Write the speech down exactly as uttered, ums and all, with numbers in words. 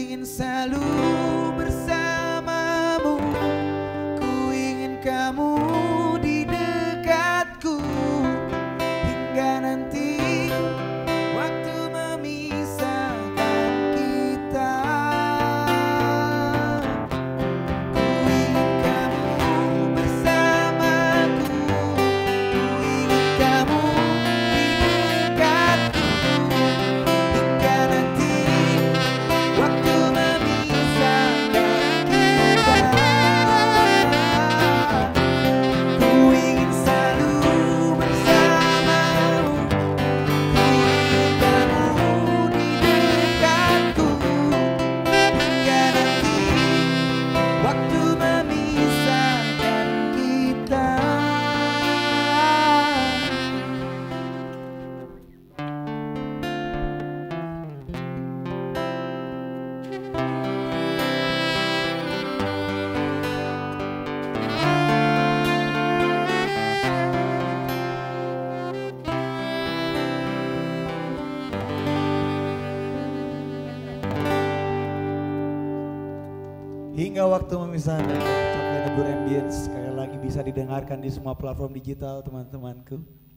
ingin selalu bersamamu, ku ingin kamu di dekatku hingga nanti waktu memisahkan kita. Ku ingin kamu bersamaku, ku ingin kamu di dekatku hingga nanti waktu memisahkan kita. Ku ingin selalu bersamamu, ku ingin kamu di dekatku hingga nanti waktu memisahkan kita. Hingga waktu memisahkan, Coki Negur Ambience sekali lagi bisa didengarkan di semua platform digital teman-temanku.